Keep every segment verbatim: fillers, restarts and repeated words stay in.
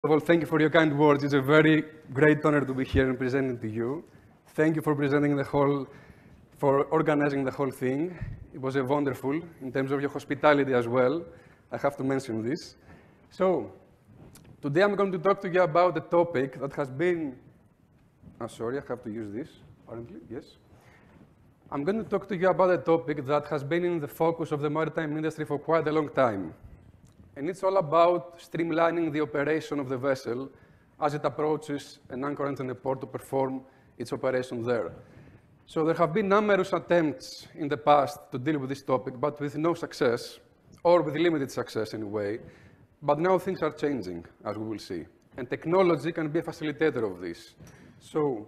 First of all, thank you for your kind words. It's a very great honor to be here and presenting to you. Thank you for presenting the whole, for organizing the whole thing. It was a wonderful, in terms of your hospitality as well. I have to mention this. So, today I'm going to talk to you about a topic that has been, oh, sorry, I have to use this, apparently, yes. I'm going to talk to you about a topic that has been in the focus of the maritime industry for quite a long time. And it's all about streamlining the operation of the vessel as it approaches an anchorage in the port to perform its operation there. So there have been numerous attempts in the past to deal with this topic, but with no success, or with limited success anyway. But now things are changing, as we will see. And technology can be a facilitator of this. So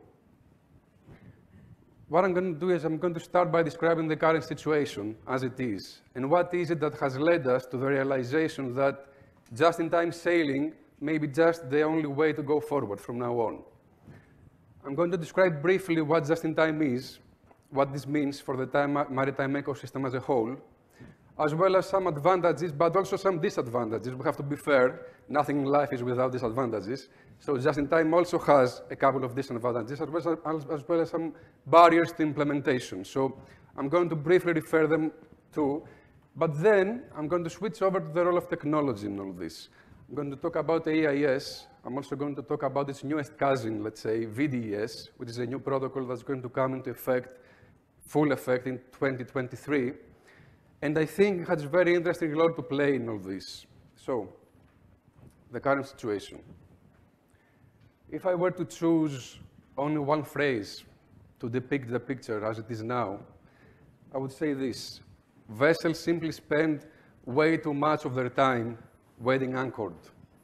what I'm going to do is I'm going to start by describing the current situation as it is, and what is it that has led us to the realization that just-in-time sailing may be just the only way to go forward from now on. I'm going to describe briefly what just-in-time is, what this means for the time maritime ecosystem as a whole, as well as some advantages, but also some disadvantages. We have to be fair. Nothing in life is without disadvantages. So just-in-time also has a couple of disadvantages, as well as, as well as some barriers to implementation. So I'm going to briefly refer them to, but then I'm going to switch over to the role of technology in all this. I'm going to talk about A I S. I'm also going to talk about its newest cousin, let's say, V D E S, which is a new protocol that's going to come into effect, full effect in twenty twenty-three. And I think it has a very interesting role to play in all this. So, the current situation. If I were to choose only one phrase to depict the picture as it is now, I would say this: vessels simply spend way too much of their time waiting anchored.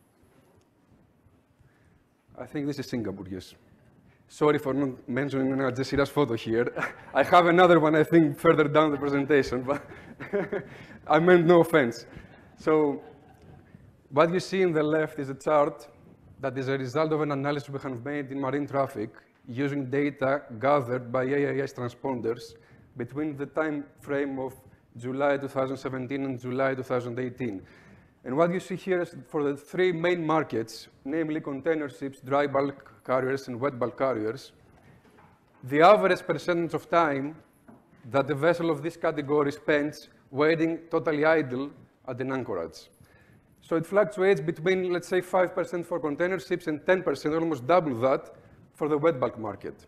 I think this is Singapore, yes. Sorry for not mentioning an Algeciras photo here. I have another one, I think, further down the presentation, but I meant no offense. So what you see on the left is a chart that is a result of an analysis we have made in MarineTraffic using data gathered by A I S transponders between the time frame of July two thousand seventeen and July two thousand eighteen. And what you see here is for the three main markets, namely container ships, dry bulk carriers, and wet bulk carriers, the average percentage of time that a vessel of this category spends waiting totally idle at an anchorage. So it fluctuates between, let's say, five percent for container ships and ten percent, almost double that, for the wet bulk market.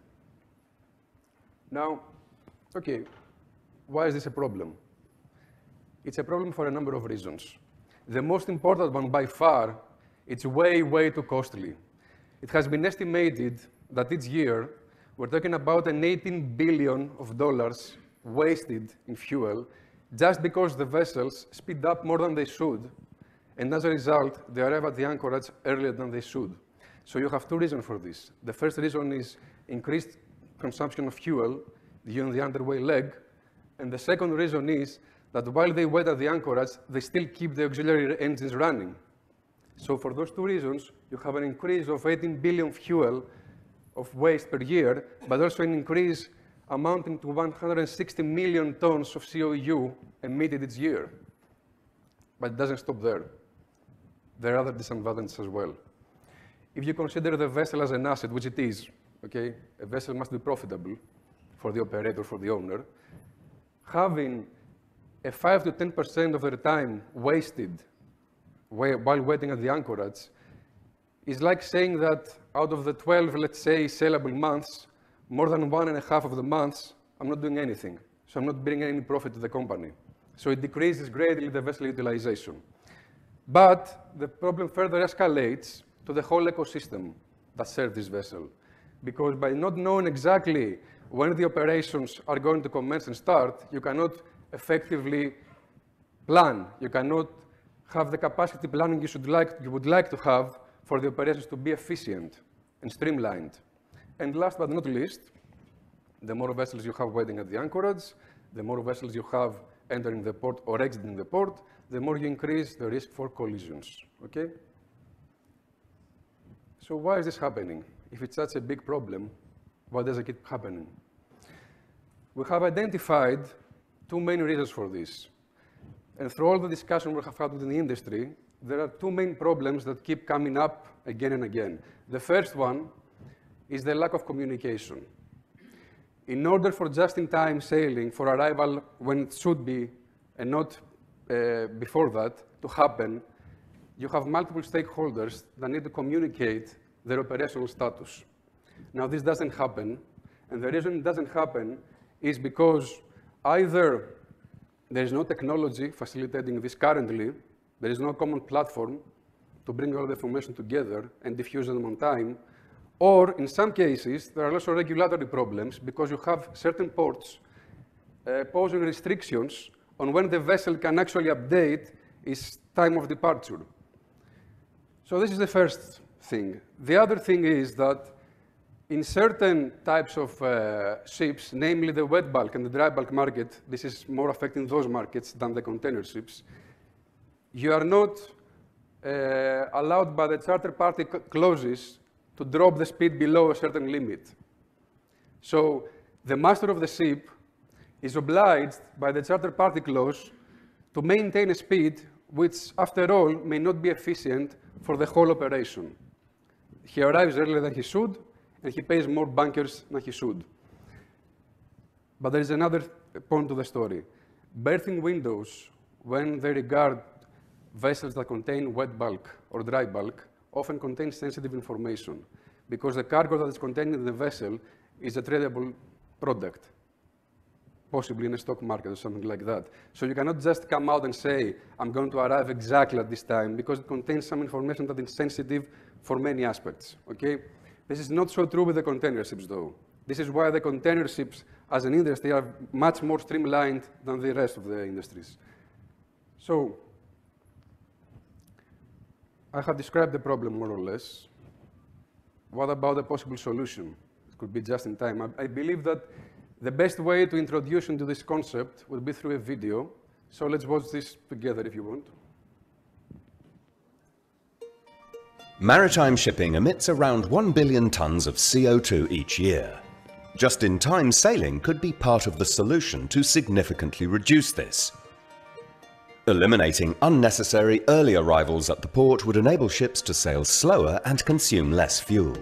Now, okay, why is this a problem? It's a problem for a number of reasons. The most important one, by far, it's way, way too costly. It has been estimated that each year, we're talking about an eighteen billion of dollars wasted in fuel just because the vessels speed up more than they should, and as a result, they arrive at the anchorage earlier than they should. So you have two reasons for this. The first reason is increased consumption of fuel during the underway leg, and the second reason is that while they wait at the anchorage, they still keep the auxiliary engines running. So for those two reasons, you have an increase of eighteen billion fuel of waste per year, but also an increase amounting to one hundred sixty million tons of C O two emitted each year. But it doesn't stop there. There are other disadvantages as well. If you consider the vessel as an asset, which it is, okay, a vessel must be profitable for the operator, for the owner, having a five to ten percent of their time wasted while waiting at the anchorage is like saying that out of the twelve, let's say, saleable months, more than one and a half of the months, I'm not doing anything. So I'm not bringing any profit to the company. So it decreases greatly the vessel utilization. But the problem further escalates to the whole ecosystem that serves this vessel. Because by not knowing exactly when the operations are going to commence and start, you cannot effectively plan. You cannot have the capacity planning you, should like, you would like to have for the operations to be efficient and streamlined. And last but not least, the more vessels you have waiting at the anchorage, the more vessels you have entering the port or exiting the port, the more you increase the risk for collisions, okay? So why is this happening? If it's such a big problem, why does it keep happening? We have identified two main reasons for this. And through all the discussion we have had within the industry, there are two main problems that keep coming up again and again. The first one is the lack of communication. In order for just-in-time sailing, for arrival when it should be, and not uh, before that, to happen, you have multiple stakeholders that need to communicate their operational status. Now, this doesn't happen, and the reason it doesn't happen is because either there is no technology facilitating this currently, there is no common platform to bring all the information together and diffuse them on time, or in some cases, there are also regulatory problems because you have certain ports uh, posing restrictions on when the vessel can actually update its time of departure. So this is the first thing. The other thing is that in certain types of uh, ships, namely the wet bulk and the dry bulk market, this is more affecting those markets than the container ships, you are not uh, allowed by the charter party clauses to drop the speed below a certain limit. So the master of the ship is obliged by the charter party clause to maintain a speed which, after all, may not be efficient for the whole operation. He arrives earlier than he should, and he pays more bunkers than he should. But there is another point to the story. Berthing windows, when they regard vessels that contain wet bulk or dry bulk, often contain sensitive information, because the cargo that is contained in the vessel is a tradable product, possibly in a stock market or something like that. So you cannot just come out and say, I'm going to arrive exactly at this time, because it contains some information that is sensitive for many aspects, okay? This is not so true with the container ships, though. This is why the container ships, as an industry, are much more streamlined than the rest of the industries. So I have described the problem more or less. What about a possible solution? It could be just in time. I, I believe that the best way to introduce into this concept would be through a video. So let's watch this together if you want. Maritime shipping emits around one billion tons of C O two each year. Just-in-time sailing could be part of the solution to significantly reduce this. Eliminating unnecessary early arrivals at the port would enable ships to sail slower and consume less fuel.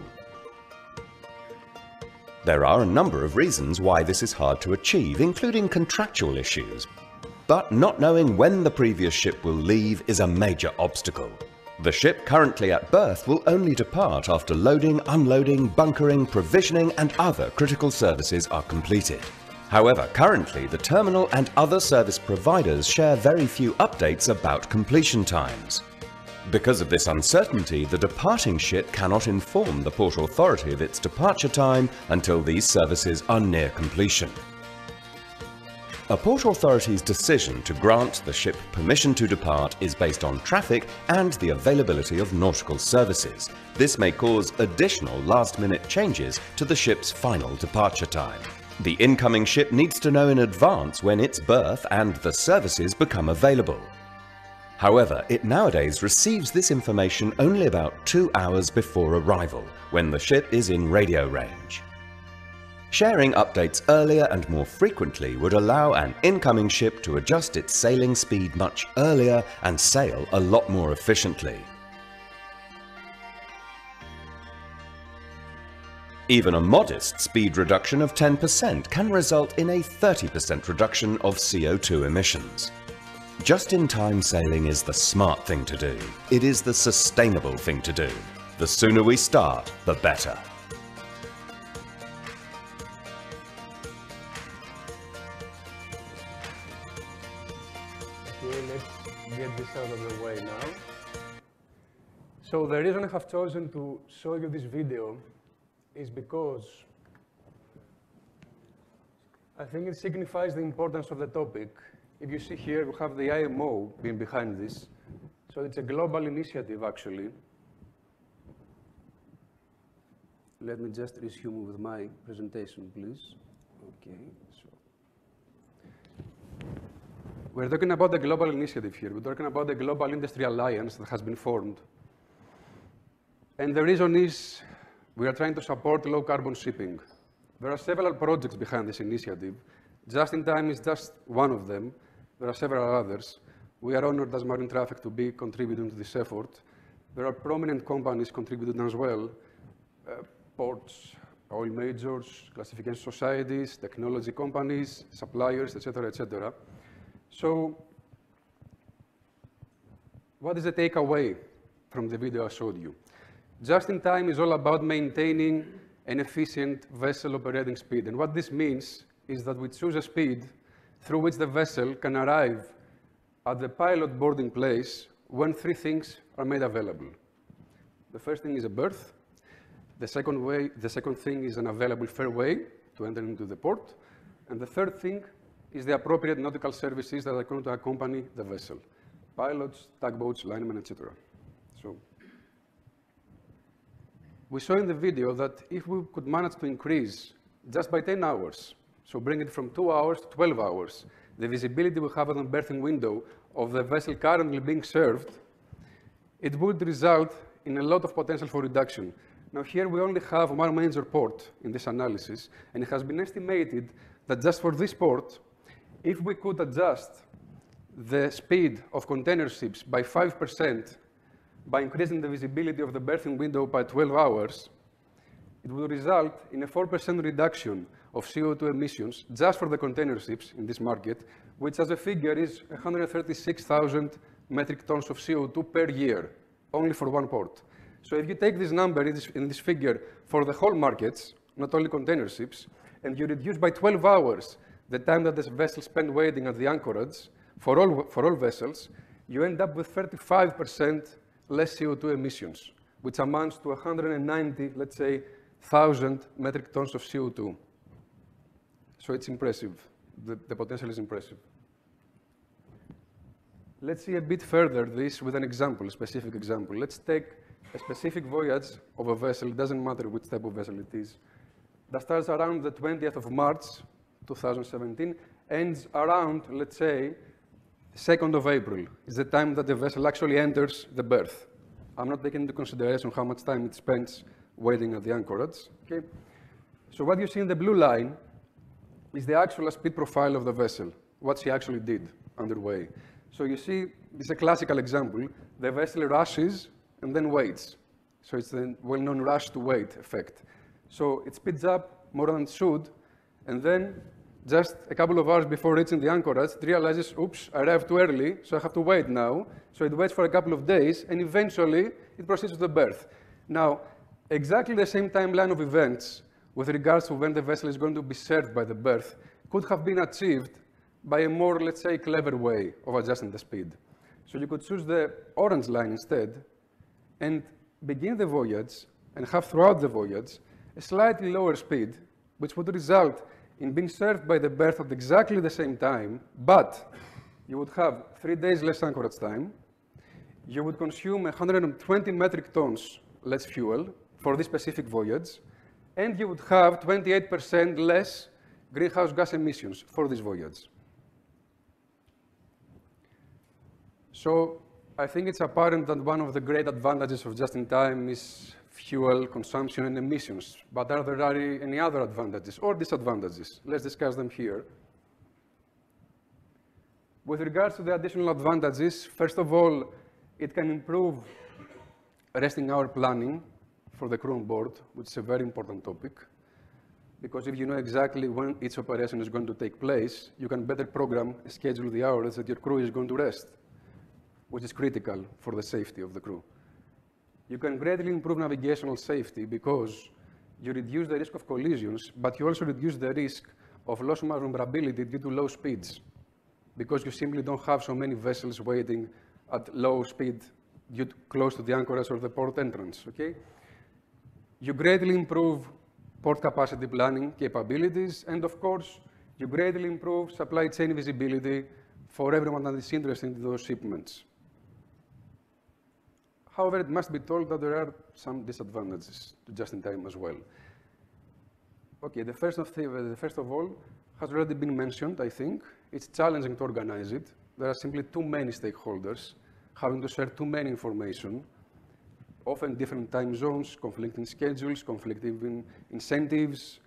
There are a number of reasons why this is hard to achieve, including contractual issues. But not knowing when the previous ship will leave is a major obstacle. The ship currently at berth will only depart after loading, unloading, bunkering, provisioning and other critical services are completed. However, currently the terminal and other service providers share very few updates about completion times. Because of this uncertainty, the departing ship cannot inform the port authority of its departure time until these services are near completion. A port authority's decision to grant the ship permission to depart is based on traffic and the availability of nautical services. This may cause additional last-minute changes to the ship's final departure time. The incoming ship needs to know in advance when its berth and the services become available. However, it nowadays receives this information only about two hours before arrival, when the ship is in radio range. Sharing updates earlier and more frequently would allow an incoming ship to adjust its sailing speed much earlier and sail a lot more efficiently. Even a modest speed reduction of ten percent can result in a thirty percent reduction of C O two emissions. Just-in-time sailing is the smart thing to do. It is the sustainable thing to do. The sooner we start, the better. Okay, let's get this out of the way now. So the reason I have chosen to show you this video is because I think it signifies the importance of the topic. If you see here, we have the I M O being behind this. So it's a global initiative, actually. Let me just resume with my presentation, please. Okay, so. We're talking about the global initiative here. We're talking about the Global Industry Alliance that has been formed. And the reason is we are trying to support low-carbon shipping. There are several projects behind this initiative. Just-in-time is just one of them. There are several others. We are honored as MarineTraffic to be contributing to this effort. There are prominent companies contributing as well, uh, ports, oil majors, classification societies, technology companies, suppliers, et cetera, et cetera. So what is the takeaway from the video I showed you? Just-in-time is all about maintaining an efficient vessel operating speed. And what this means is that we choose a speed through which the vessel can arrive at the pilot boarding place when three things are made available. The first thing is a berth. The second, way, the second thing is an available fairway to enter into the port. And the third thing is the appropriate nautical services that are going to accompany the vessel. Pilots, tugboats, linemen, et cetera. So we saw in the video that if we could manage to increase just by ten hours, so bring it from two hours to twelve hours, the visibility we have on the berthing window of the vessel currently being served, it would result in a lot of potential for reduction. Now here we only have one major port in this analysis, and it has been estimated that just for this port, if we could adjust the speed of container ships by five percent by increasing the visibility of the berthing window by twelve hours, it would result in a four percent reduction of C O two emissions just for the container ships in this market, which as a figure is one hundred thirty-six thousand metric tons of C O two per year, only for one port. So if you take this number in this, in this figure for the whole markets, not only container ships, and you reduce by twelve hours the time that this vessel spent waiting at the anchorage for all, for all vessels, you end up with thirty-five percent less C O two emissions, which amounts to one hundred ninety, let's say, thousand metric tons of C O two. So it's impressive. The, the potential is impressive. Let's see a bit further this with an example, a specific example. Let's take a specific voyage of a vessel, it doesn't matter which type of vessel it is, that starts around the twentieth of March, two thousand seventeen, ends around, let's say, second of April. Is the time that the vessel actually enters the berth. I'm not taking into consideration how much time it spends waiting at the anchorage. Okay? So what you see in the blue line is the actual speed profile of the vessel, what she actually did underway. So you see, this is a classical example. The vessel rushes and then waits. So it's the well-known rush to wait effect. So it speeds up more than it should, and then just a couple of hours before reaching the anchorage, it realizes, oops, I arrived too early, so I have to wait now. So it waits for a couple of days, and eventually it proceeds to the berth. Now, exactly the same timeline of events with regards to when the vessel is going to be served by the berth could have been achieved by a more, let's say, clever way of adjusting the speed. So you could choose the orange line instead and begin the voyage and have throughout the voyage a slightly lower speed, which would result in being served by the berth at exactly the same time, but you would have three days less anchorage time, you would consume one hundred twenty metric tons less fuel for this specific voyage, and you would have twenty-eight percent less greenhouse gas emissions for this voyage. So I think it's apparent that one of the great advantages of just-in-time is fuel consumption and emissions. But are there any other advantages or disadvantages? Let's discuss them here. With regards to the additional advantages, first of all, it can improve resting hour planning for the crew on board, which is a very important topic. Because if you know exactly when each operation is going to take place, you can better program and schedule the hours that your crew is going to rest, which is critical for the safety of the crew. You can greatly improve navigational safety because you reduce the risk of collisions, but you also reduce the risk of loss of maneuverability due to low speeds, because you simply don't have so many vessels waiting at low speed due to close to the anchorage or the port entrance, okay? You greatly improve port capacity planning capabilities, and of course, you greatly improve supply chain visibility for everyone that is interested in those shipments. However, it must be told that there are some disadvantages to just-in-time as well. Okay, the first, of the, the first of all has already been mentioned, I think. It's challenging to organize it. There are simply too many stakeholders having to share too many information, often different time zones, conflicting schedules, conflicting incentives.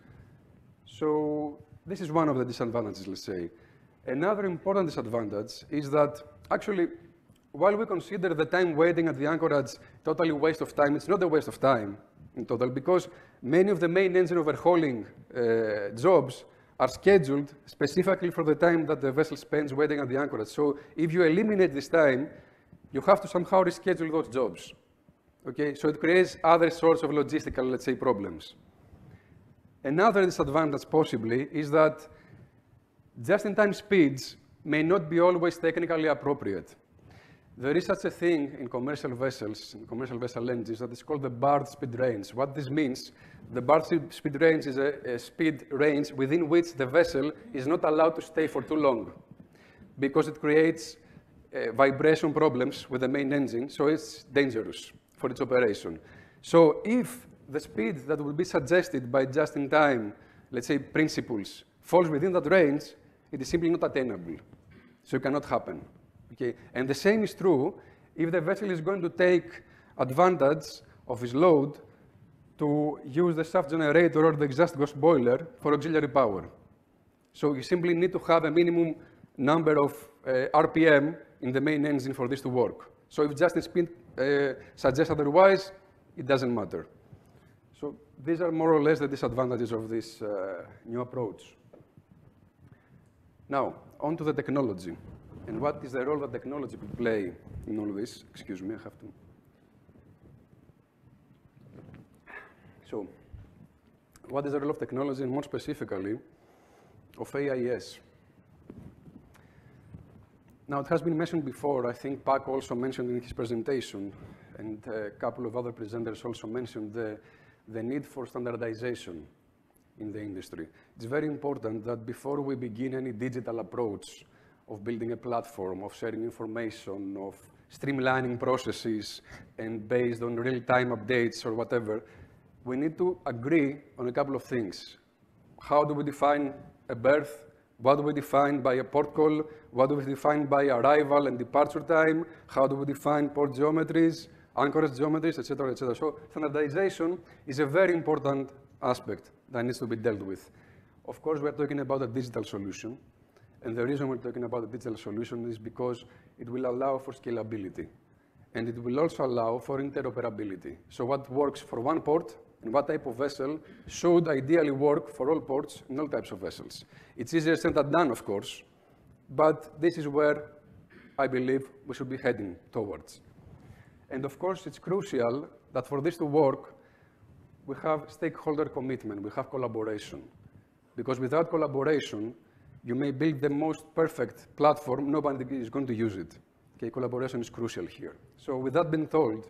So this is one of the disadvantages, let's say. Another important disadvantage is that Actually, while we consider the time waiting at the anchorage totally waste of time, it's not a waste of time in total, because many of the main engine overhauling uh, jobs are scheduled specifically for the time that the vessel spends waiting at the anchorage. So if you eliminate this time, you have to somehow reschedule those jobs. Okay? So it creates other sorts of logistical, let's say, problems. Another disadvantage, possibly, is that just-in-time speeds may not be always technically appropriate. There is such a thing in commercial vessels, in commercial vessel engines, that is called the barred speed range. What this means, the barred speed range is a, a speed range within which the vessel is not allowed to stay for too long, because it creates uh, vibration problems with the main engine, so it's dangerous for its operation. So if the speed that will be suggested by just-in-time, let's say, principles falls within that range, it is simply not attainable. So it cannot happen. Okay? And the same is true if the vessel is going to take advantage of its load to use the shaft generator or the exhaust gas boiler for auxiliary power. So you simply need to have a minimum number of uh, R P M in the main engine for this to work. So if just in speed uh, suggests otherwise, it doesn't matter. So these are more or less the disadvantages of this uh, new approach. Now, on to the technology. And what is the role that technology could play in all this? Excuse me, I have to. So, what is the role of technology, and more specifically, of A I S? Now, it has been mentioned before. I think Pak also mentioned in his presentation, and a couple of other presenters also mentioned the, the need for standardization in the industry. It's very important that before we begin any digital approach of building a platform, of sharing information, of streamlining processes, and based on real-time updates or whatever, we need to agree on a couple of things. How do we define a berth? What do we define by a port call? What do we define by arrival and departure time? How do we define port geometries, anchorage geometries, et cetera, et cetera. So standardization is a very important aspect that needs to be dealt with. Of course, we're talking about a digital solution. And the reason we're talking about a digital solution is because it will allow for scalability. And it will also allow for interoperability. So what works for one port and what type of vessel should ideally work for all ports and all types of vessels. It's easier said than done, of course, but this is where I believe we should be heading towards. And of course, it's crucial that for this to work, we have stakeholder commitment, we have collaboration. Because without collaboration, you may build the most perfect platform, nobody is going to use it. Okay, collaboration is crucial here. So with that being told,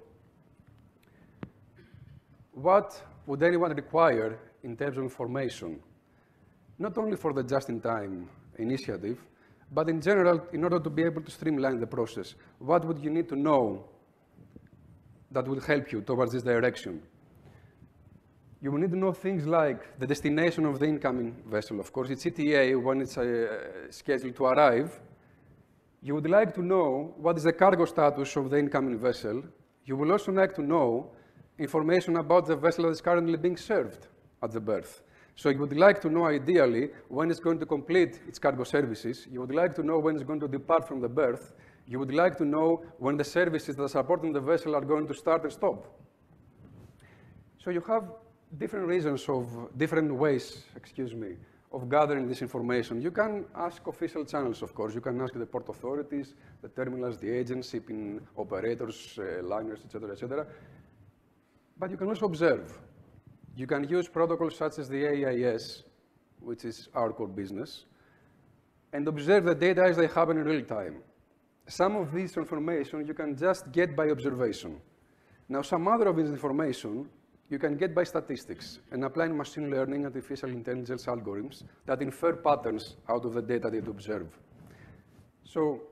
what would anyone require in terms of information? Not only for the just-in-time initiative, but in general, in order to be able to streamline the process. What would you need to know that will help you towards this direction? You will need to know things like the destination of the incoming vessel. Of course, it's E T A when it's uh, scheduled to arrive. You would like to know what is the cargo status of the incoming vessel. You will also like to know information about the vessel that is currently being served at the berth. So you would like to know, ideally, when it's going to complete its cargo services. You would like to know when it's going to depart from the berth. You would like to know when the services that are supporting the vessel are going to start and stop. So you have different reasons of, different ways, excuse me, of gathering this information. You can ask official channels, of course. You can ask the port authorities, the terminals, the agents, shipping operators, uh, liners, et cetera, et cetera. But you can also observe. You can use protocols such as the A I S, which is our core business, and observe the data as they happen in real time. Some of this information you can just get by observation. Now, some other of this information you can get by statistics and applying machine learning, artificial intelligence algorithms that infer patterns out of the data that you observe. So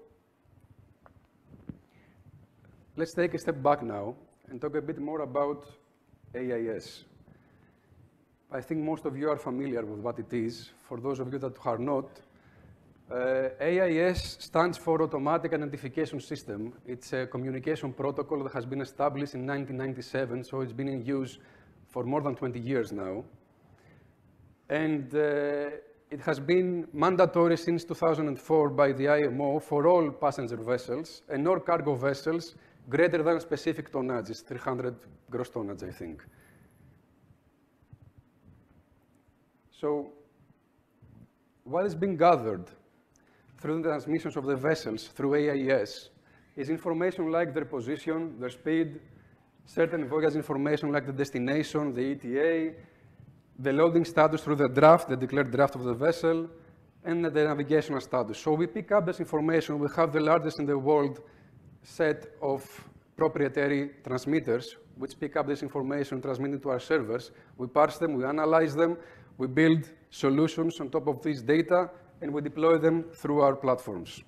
let's take a step back now and talk a bit more about A I S. I think most of you are familiar with what it is. For those of you that are not, uh, A I S stands for Automatic Identification System. It's a communication protocol that has been established in nineteen ninety-seven, so it's been in use for more than twenty years now. And uh, it has been mandatory since two thousand four by the I M O for all passenger vessels and all cargo vessels greater than specific tonnage, it's three hundred gross tonnage, I think. So what is being gathered through the transmissions of the vessels through A I S is information like their position, their speed, certain voyage information like the destination, the E T A, the loading status through the draft, the declared draft of the vessel, and the navigational status. So we pick up this information. We have the largest in the world set of proprietary transmitters, which pick up this information, transmit it to our servers. We parse them, we analyze them, we build solutions on top of this data, and we deploy them through our platforms.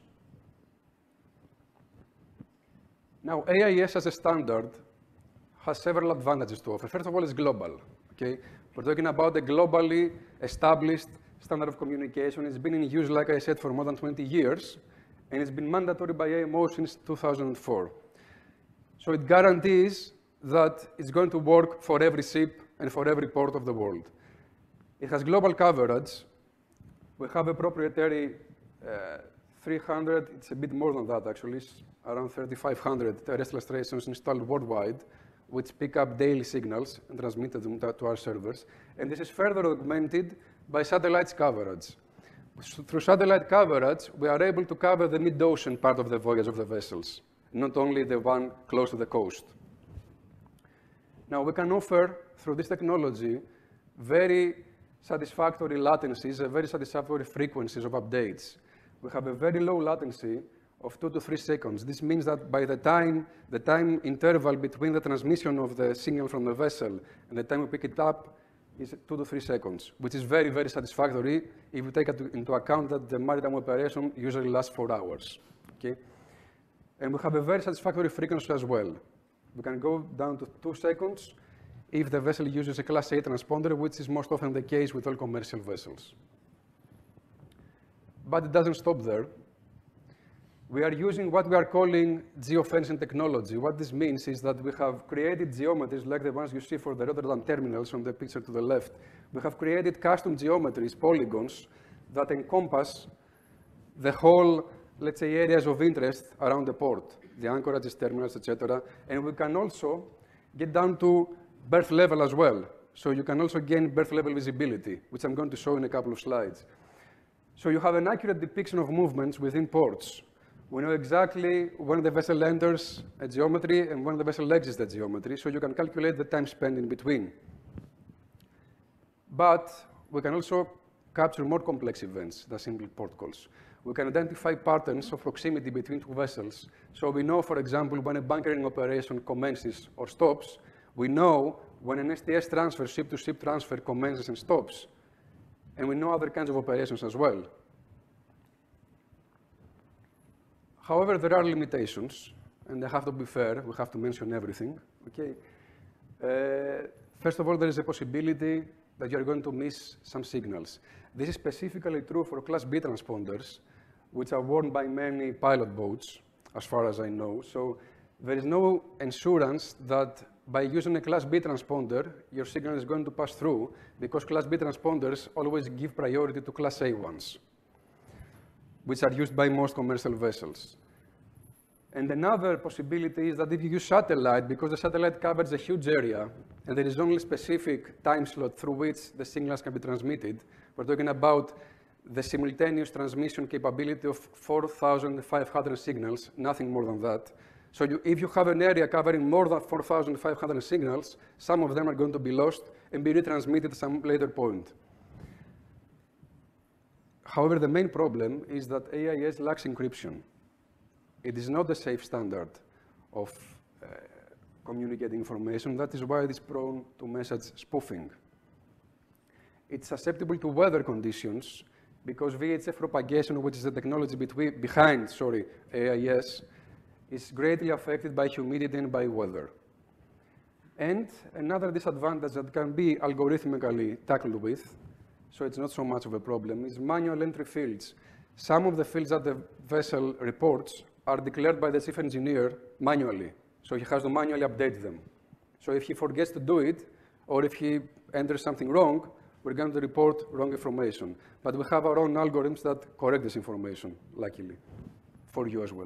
Now, A I S as a standard has several advantages to offer. First of all, it's global. Okay? We're talking about a globally established standard of communication. It's been in use, like I said, for more than twenty years, and it's been mandatory by I M O since two thousand four. So it guarantees that it's going to work for every ship and for every port of the world. It has global coverage. We have a proprietary uh, three hundred, it's a bit more than that actually, it's around thirty-five hundred terrestrial stations installed worldwide, which pick up daily signals and transmit them to our servers. And this is further augmented by satellite coverage. So through satellite coverage, we are able to cover the mid-ocean part of the voyage of the vessels, not only the one close to the coast. Now, we can offer, through this technology, very satisfactory latencies, and very satisfactory frequencies of updates. We have a very low latency of two to three seconds. This means that by the time, the time interval between the transmission of the signal from the vessel and the time we pick it up is two to three seconds, which is very, very satisfactory if you take into account that the maritime operation usually lasts four hours. Okay? And we have a very satisfactory frequency as well. We can go down to two seconds if the vessel uses a Class A transponder, which is most often the case with all commercial vessels. But it doesn't stop there. We are using what we are calling geofencing technology. What this means is that we have created geometries like the ones you see for the Rotterdam terminals on the picture to the left. We have created custom geometries, polygons, that encompass the whole, let's say, areas of interest around the port, the anchorages, terminals, et cetera. And we can also get down to berth level as well. So you can also gain berth level visibility, which I'm going to show in a couple of slides. So you have an accurate depiction of movements within ports. We know exactly when the vessel enters a geometry and when the vessel exits the geometry, so you can calculate the time spent in between. But we can also capture more complex events than simple port calls. We can identify patterns of proximity between two vessels. So we know, for example, when a bunkering operation commences or stops. We know when an S T S transfer, ship-to-ship transfer, commences and stops. And we know other kinds of operations as well. However, there are limitations, and I have to be fair, we have to mention everything. Okay. Uh, first of all, there is a possibility that you're going to miss some signals. This is specifically true for Class B transponders, which are worn by many pilot boats, as far as I know. So there is no assurance that by using a Class B transponder, your signal is going to pass through, because Class B transponders always give priority to Class A ones, which are used by most commercial vessels. And another possibility is that if you use satellite, because the satellite covers a huge area, and there is only a specific time slot through which the signals can be transmitted, we're talking about the simultaneous transmission capability of four thousand five hundred signals, nothing more than that. So you, if you have an area covering more than four thousand five hundred signals, some of them are going to be lost and be retransmitted at some later point. However, the main problem is that A I S lacks encryption. It is not a safe standard of uh, communicating information. That is why it is prone to message spoofing. It's susceptible to weather conditions because V H F propagation, which is the technology between, behind sorry, A I S, is greatly affected by humidity and by weather. And another disadvantage that can be algorithmically tackled with, so it's not so much of a problem, is manual entry fields. Some of the fields that the vessel reports are declared by the chief engineer manually, so he has to manually update them. So if he forgets to do it, or if he enters something wrong, we're going to report wrong information. But we have our own algorithms that correct this information, luckily, for you as well.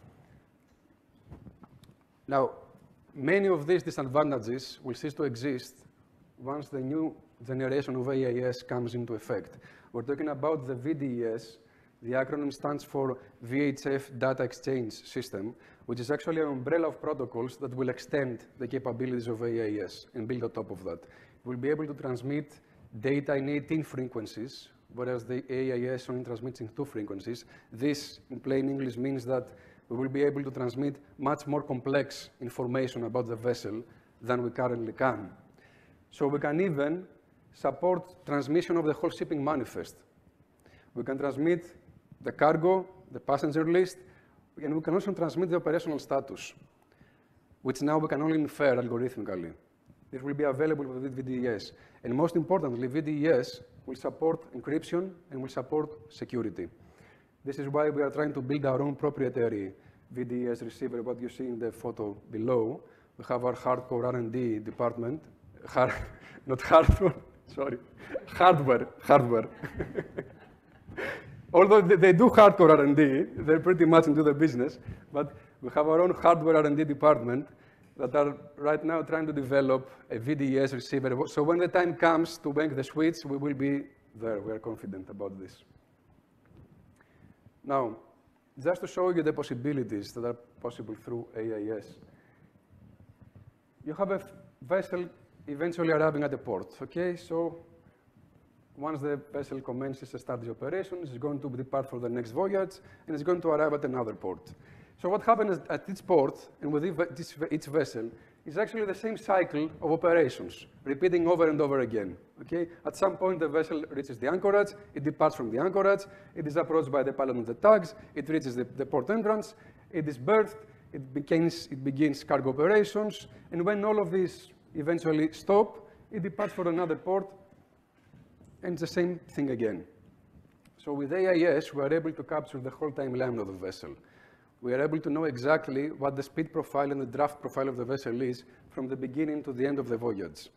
Now, many of these disadvantages will cease to exist once the new generation of A I S comes into effect. We're talking about the V D E S. The acronym stands for V H F Data Exchange System, which is actually an umbrella of protocols that will extend the capabilities of A I S and build on top of that. We'll be able to transmit data in eighteen frequencies, whereas the A I S only transmits in two frequencies. This, in plain English, means that we will be able to transmit much more complex information about the vessel than we currently can. So we can even support transmission of the whole shipping manifest. We can transmit the cargo, the passenger list, and we can also transmit the operational status, which now we can only infer algorithmically. This will be available with V D E S. And most importantly, V D E S will support encryption and will support security. This is why we are trying to build our own proprietary V D E S receiver, what you see in the photo below. We have our hardcore R and D department, hard, not hardware, sorry, hardware, hardware. Although they do hardcore R and D, they're pretty much into the business, but we have our own hardware R and D department that are right now trying to develop a V D E S receiver. So when the time comes to make the switch, we will be there. We are confident about this. Now, just to show you the possibilities that are possible through A I S, you have a vessel eventually arriving at the port, okay? So once the vessel commences to start the operations, it's going to depart for the next voyage, and it's going to arrive at another port. So what happens at each port, and with each vessel, is actually the same cycle of operations, repeating over and over again, okay? At some point, the vessel reaches the anchorage, it departs from the anchorage, it is approached by the pilot on the tags, it reaches the, the port entrance, it is berthed, it begins, it begins cargo operations, and when all of these eventually stop, it departs for another port, and it's the same thing again. So with A I S, we are able to capture the whole timeline of the vessel. We are able to know exactly what the speed profile and the draft profile of the vessel is from the beginning to the end of the voyage.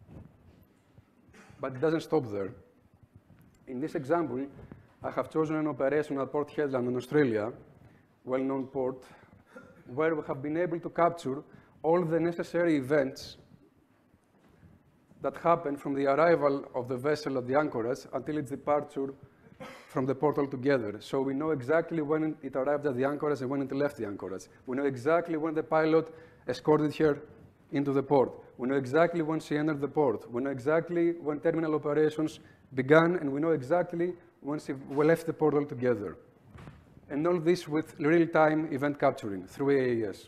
But it doesn't stop there. In this example, I have chosen an operation at Port Hedland in Australia, well-known port, where we have been able to capture all the necessary events that happen from the arrival of the vessel at the anchorage until its departure from the port altogether. So we know exactly when it arrived at the anchorage and when it left the anchorage. We know exactly when the pilot escorted her into the port. We know exactly when she entered the port. We know exactly when terminal operations began, and we know exactly when she left the port altogether. And all this with real-time event capturing through A I S.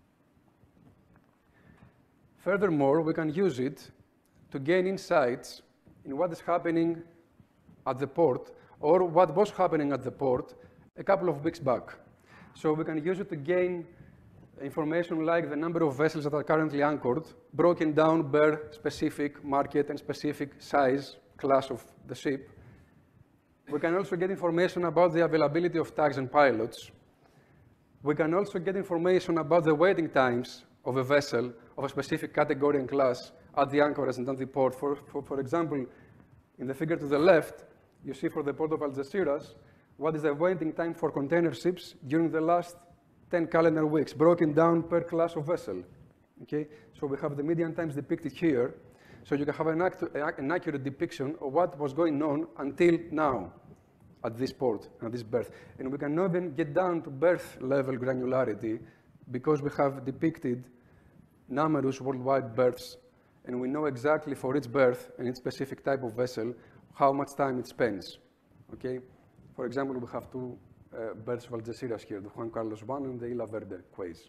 Furthermore, we can use it to gain insights in what is happening at the port or what was happening at the port a couple of weeks back. So we can use it to gain information like the number of vessels that are currently anchored, broken down per specific market and specific size, class of the ship. We can also get information about the availability of tags and pilots. We can also get information about the waiting times of a vessel of a specific category and class at the anchorage and at the port. For, for, for example, in the figure to the left, you see for the port of Algeciras, what is the waiting time for container ships during the last ten calendar weeks, broken down per class of vessel. Okay? So we have the median times depicted here, so you can have an, act an accurate depiction of what was going on until now at this port, at this berth. And we can even get down to berth level granularity because we have depicted numerous worldwide berths, and we know exactly for each berth and each specific type of vessel how much time it spends. Okay? For example, we have two uh, berths of Algeciras here, the Juan Carlos one and the Isla Verde quays.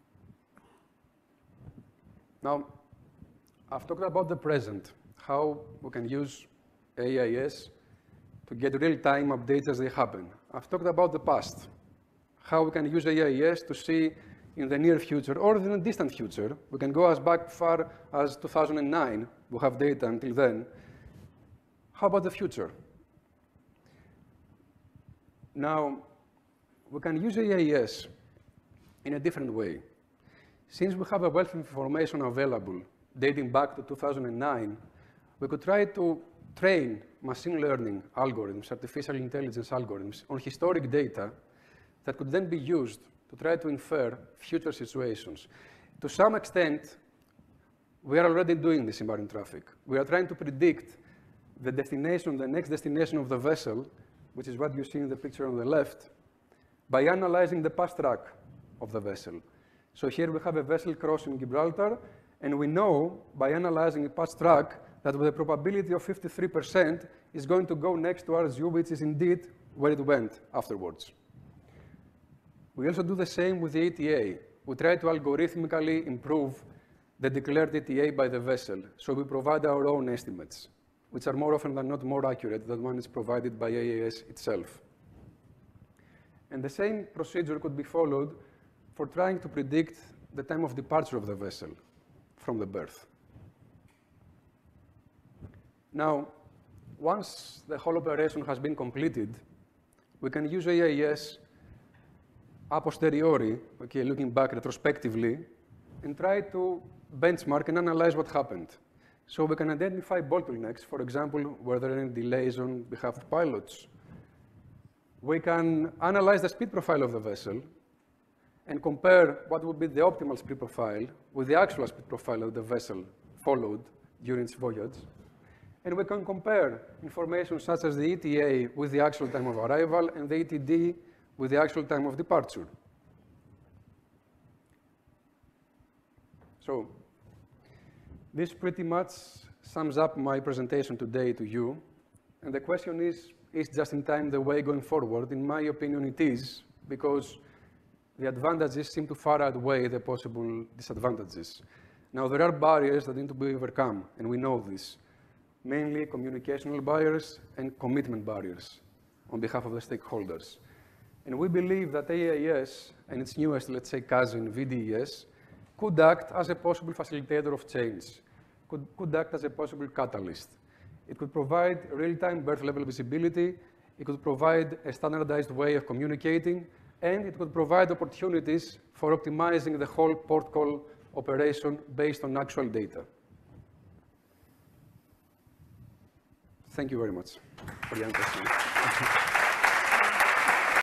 Now, I've talked about the present, how we can use A I S to get real-time updates as they happen. I've talked about the past, how we can use A I S to see in the near future or in the distant future. We can go as back far as two thousand nine. We have data until then. How about the future? Now, we can use A I S in a different way. Since we have a wealth of information available dating back to two thousand nine, we could try to train machine learning algorithms, artificial intelligence algorithms, on historic data that could then be used to try to infer future situations. To some extent, we are already doing this in marine traffic. We are trying to predict the destination, the next destination of the vessel, which is what you see in the picture on the left, by analyzing the past track of the vessel. So here we have a vessel crossing Gibraltar, and we know by analyzing a past track that with a probability of fifty-three percent is going to go next to R S U, which is indeed where it went afterwards. We also do the same with the E T A. We try to algorithmically improve the declared E T A by the vessel, so we provide our own estimates, which are more often than not more accurate than one is provided by A A S itself. And the same procedure could be followed for trying to predict the time of departure of the vessel from the berth. Now, once the whole operation has been completed, we can use A I S a posteriori, okay, looking back retrospectively, and try to benchmark and analyze what happened. So we can identify bottlenecks, for example, were there any delays on behalf of pilots. We can analyze the speed profile of the vessel and compare what would be the optimal speed profile with the actual speed profile that the vessel followed during its voyage. And we can compare information such as the E T A with the actual time of arrival and the E T D with the actual time of departure. So this pretty much sums up my presentation today to you. And the question is, is just-in-time the way going forward? In my opinion, it is, because the advantages seem to far outweigh the possible disadvantages. Now, there are barriers that need to be overcome, and we know this, mainly communicational barriers and commitment barriers on behalf of the stakeholders. And we believe that A I S and its newest, let's say, cousin, V D E S, could act as a possible facilitator of change, could, could act as a possible catalyst. It could provide real-time berth-level visibility, it could provide a standardized way of communicating, and it could provide opportunities for optimizing the whole port call operation based on actual data. Thank you very much for your attention.